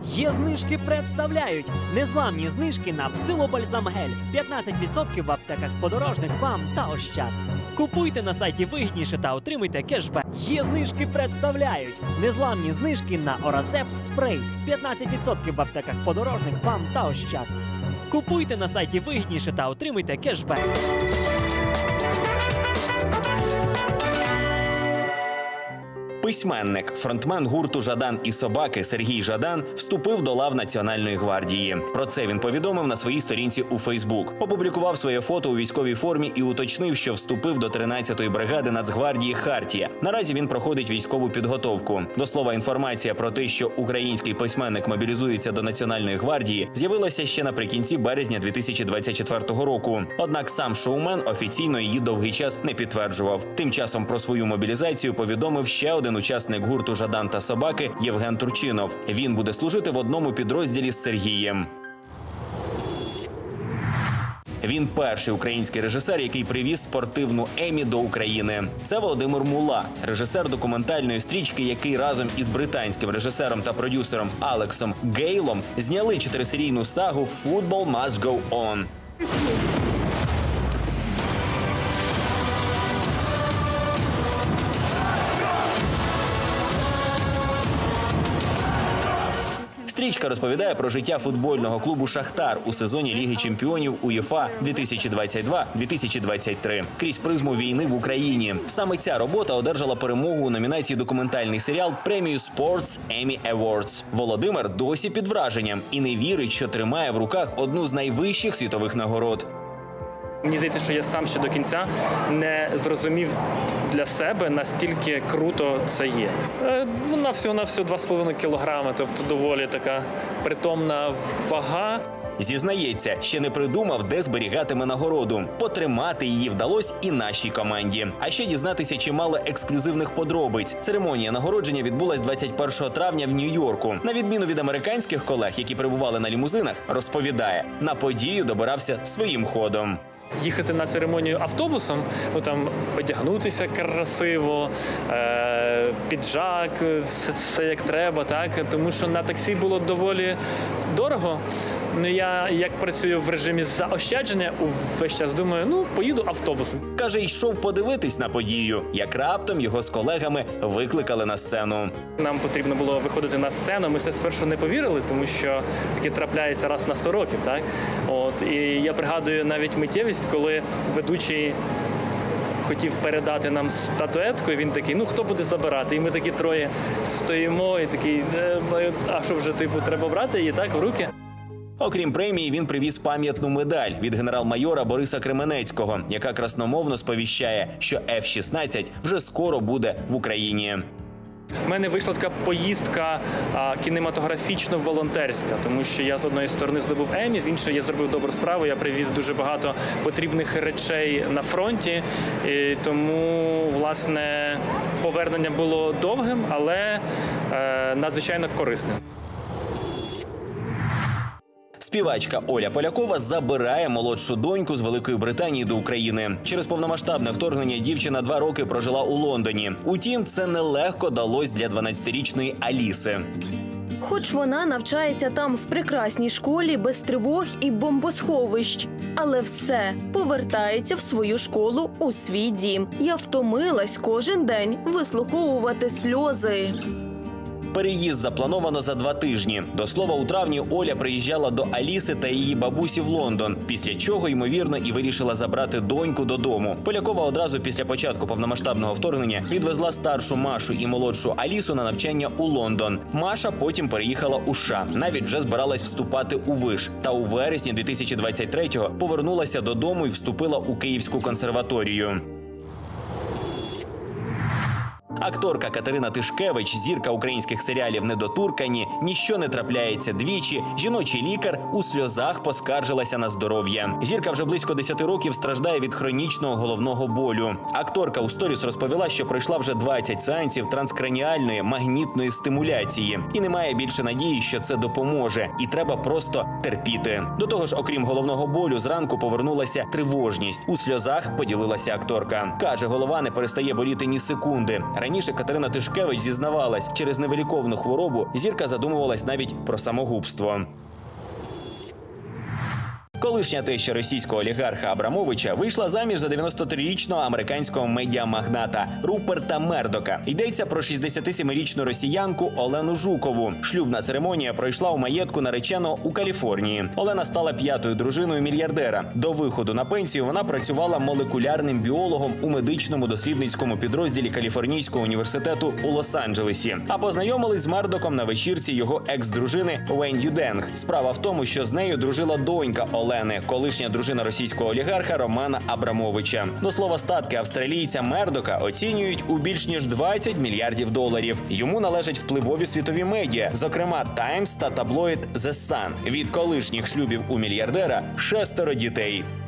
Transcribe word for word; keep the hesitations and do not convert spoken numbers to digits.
Є знижки представляють незламні знижки на Псилобальзам Гель. п'ятнадцять відсотків в аптеках Подорожник, БАМ та Ощад. Купуйте на сайті вигідніше та отримуйте кешбек. Є знижки представляють незламні знижки на Орасепт спрей. п'ятнадцять відсотків в аптеках Подорожник, БАМ та Ощад. Купуйте на сайті вигідніше та отримуйте кешбек. Письменник, фронтмен гурту «Жадан і собаки» Сергій Жадан вступив до лав Національної гвардії. Про це він повідомив на своїй сторінці у Фейсбук. Опублікував своє фото у військовій формі і уточнив, що вступив до тринадцятої бригади Нацгвардії «Хартія». Наразі він проходить військову підготовку. До слова, інформація про те, що український письменник мобілізується до Національної гвардії, з'явилася ще наприкінці березня дві тисячі двадцять четвертого року. Однак сам шоумен офіційно її довгий час не підтверджував. Тим часом про свою мобілізацію повідомив ще один учасник гурту «Жадан та собаки» Євген Турчинов. Він буде служити в одному підрозділі з Сергієм. Він перший український режисер, який привіз спортивну Еммі до України. Це Володимир Мула, режисер документальної стрічки, який разом із британським режисером та продюсером Алексом Гейлом зняли чотирисерійну сагу «Football Must Go On». Стрічка розповідає про життя футбольного клубу «Шахтар» у сезоні Ліги чемпіонів УЄФА дві тисячі двадцять два - дві тисячі двадцять три крізь призму війни в Україні. Саме ця робота одержала перемогу у номінації «Документальний серіал» премію Sports Emmy Awards. Володимир досі під враженням і не вірить, що тримає в руках одну з найвищих світових нагород. Мені здається, що я сам ще до кінця не зрозумів для себе, настільки круто це є. Вона всього-навсього два з половиною кілограми, тобто доволі така притомна вага. Зізнається, ще не придумав, де зберігатиме нагороду. Потримати її вдалося і нашій команді. А ще дізнатися чимало ексклюзивних подробиць. Церемонія нагородження відбулась двадцять першого травня в Нью-Йорку. На відміну від американських колег, які перебували на лімузинах, розповідає, на подію добирався своїм ходом. Їхати на церемонію автобусом, ну там одягнутися красиво, е, піджак, все, все як треба, так? Тому що на таксі було доволі дорого. Ну я, як працюю в режимі заощадження, весь час думаю, ну поїду автобусом. Каже, йшов подивитись на подію, як раптом його з колегами викликали на сцену. Нам потрібно було виходити на сцену, ми це спершу не повірили, тому що таке трапляється раз на сто років, так? От, і я пригадую навіть миттєвість, коли ведучий хотів передати нам статуетку, і він такий, ну хто буде забирати? І ми такі троє стоїмо, і такий, а що вже, типу, треба брати її, так, в руки? Окрім премії, він привіз пам'ятну медаль від генерал-майора Бориса Кременецького, яка красномовно сповіщає, що еф шістнадцять вже скоро буде в Україні. У мене вийшла така поїздка кінематографічно-волонтерська, тому що я з одної сторони здобув Еммі, з іншої я зробив добру справу, я привіз дуже багато потрібних речей на фронті, і тому, власне, повернення було довгим, але е, надзвичайно корисним. Співачка Оля Полякова забирає молодшу доньку з Великої Британії до України. Через повномасштабне вторгнення дівчина два роки прожила у Лондоні. Утім, це нелегко далось для дванадцятирічної Аліси. Хоч вона навчається там в прекрасній школі без тривог і бомбосховищ. Але все повертається в свою школу, у свій дім. Я втомилась кожен день вислуховувати сльози. Переїзд заплановано за два тижні. До слова, у травні Оля приїжджала до Аліси та її бабусі в Лондон, після чого, ймовірно, і вирішила забрати доньку додому. Полякова одразу після початку повномасштабного вторгнення відвезла старшу Машу і молодшу Алісу на навчання у Лондон. Маша потім переїхала у США, навіть вже збиралась вступати у виш. Та у вересні дві тисячі двадцять третього повернулася додому і вступила у Київську консерваторію. Акторка Катерина Тишкевич, зірка українських серіалів «Недоторкані», «Ніщо не трапляється двічі», «Жіночий лікар» у сльозах поскаржилася на здоров'я. Зірка вже близько десяти років страждає від хронічного головного болю. Акторка у сторіс розповіла, що пройшла вже двадцять сеансів транскраніальної магнітної стимуляції. І немає більше надії, що це допоможе. І треба просто терпіти. До того ж, окрім головного болю, зранку повернулася тривожність. У сльозах поділилася акторка. Каже, голова не перестає боліти ні секунди. Раніше Раніше Катерина Тишкевич зізнавалась, через невиліковну хворобу зірка задумувалась навіть про самогубство. Колишня теща російського олігарха Абрамовича вийшла заміж за дев'яностотрирічного американського медіамагната Руперта Мердока. Йдеться про шістдесятисемирічну росіянку Олену Жукову. Шлюбна церемонія пройшла у маєтку нареченого у Каліфорнії. Олена стала п'ятою дружиною мільярдера. До виходу на пенсію вона працювала молекулярним біологом у медичному дослідницькому підрозділі Каліфорнійського університету у Лос-Анджелесі. А познайомились з Мердоком на вечірці його екс-дружини Венді Денг. Справа в тому, що з нею дружила донька Олени, колишня дружина російського олігарха Романа Абрамовича. До слова, статки австралійця Мердока оцінюють у більш ніж двадцять мільярдів доларів. Йому належать впливові світові медіа, зокрема Times та таблоїд The Sun. Від колишніх шлюбів у мільярдера шестеро дітей.